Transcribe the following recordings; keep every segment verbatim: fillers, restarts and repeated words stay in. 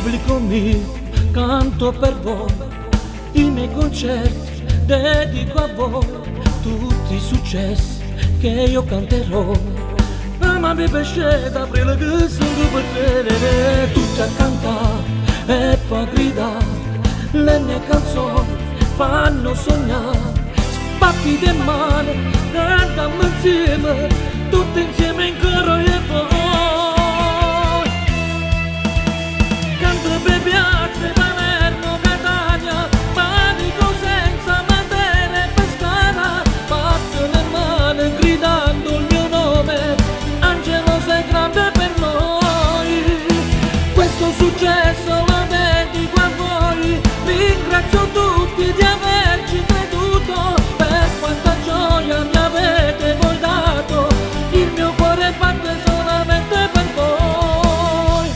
pubblico mio, canto per voi, i miei concerti dedico a voi, tutti i successi che io canterò. Ma mi piace d'aprile che sono per te, tutti a cantare e poi gridare, le mie canzoni fanno sognare, sbatti le mani, cantiamo insieme, tutti insieme in coro e poi. Canto per piazze, Palermo, Catania, Panico senza Matera e Pescara, batto le mani gridando il mio nome, Angelo sei grande per noi. Questo successo lo dedico a voi, ringrazio tutti di averci creduto, per quanta gioia mi avete voi dato, il mio cuore batte solamente per voi.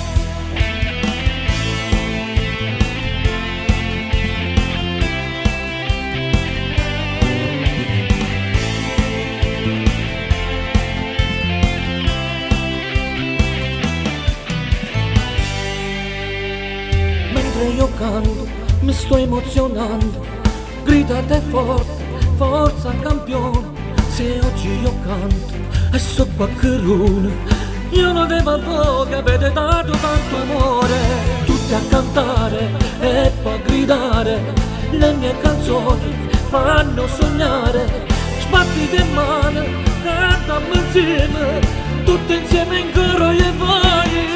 Mentre io canto mi sto emozionando, gridate forte, forza campione, se oggi io canto e so qualcuno, io non devo a voi che avete dato tanto amore, tutti a cantare e poi a gridare, le mie canzoni fanno sognare, sbatti le mani, cantiamo insieme, tutti insieme in coro e voi.